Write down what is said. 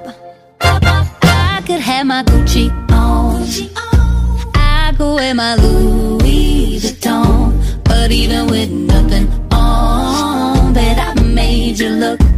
I could have my Gucci on, I could wear my Louis Vuitton, but even with nothing on, bet I made you look